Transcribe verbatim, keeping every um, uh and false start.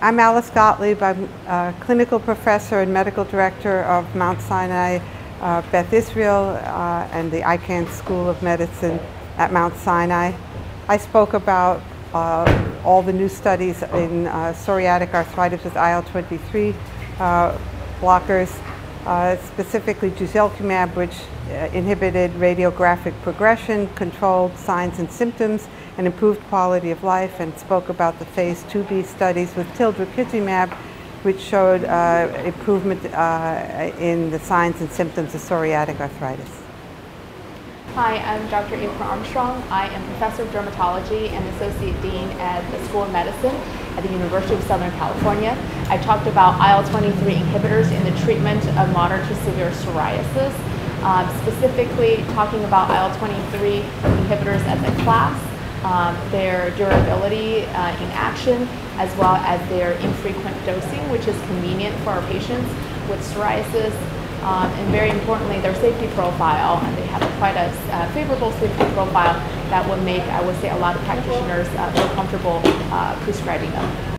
I'm Alice Gottlieb. I'm a clinical professor and medical director of Mount Sinai uh, Beth Israel uh, and the I CANN School of Medicine at Mount Sinai. I spoke about uh, all the new studies in uh, psoriatic arthritis with I L twenty-three uh, blockers, uh, specifically guselkumab, which uh, inhibited radiographic progression, controlled signs and symptoms, and improved quality of life, and spoke about the phase two B studies with tildrakizumab, which showed uh, improvement uh, in the signs and symptoms of psoriatic arthritis. Hi, I'm Doctor Armstrong. I am Professor of Dermatology and Associate Dean at the School of Medicine at the University of Southern California. I talked about I L twenty-three inhibitors in the treatment of moderate to severe psoriasis, um, specifically talking about I L twenty-three inhibitors as a class, um, their durability uh, in action, as well as their infrequent dosing, which is convenient for our patients with psoriasis. Um, and very importantly, their safety profile, and they have quite a uh, favorable safety profile that would make, I would say, a lot of practitioners uh, feel comfortable uh, prescribing them.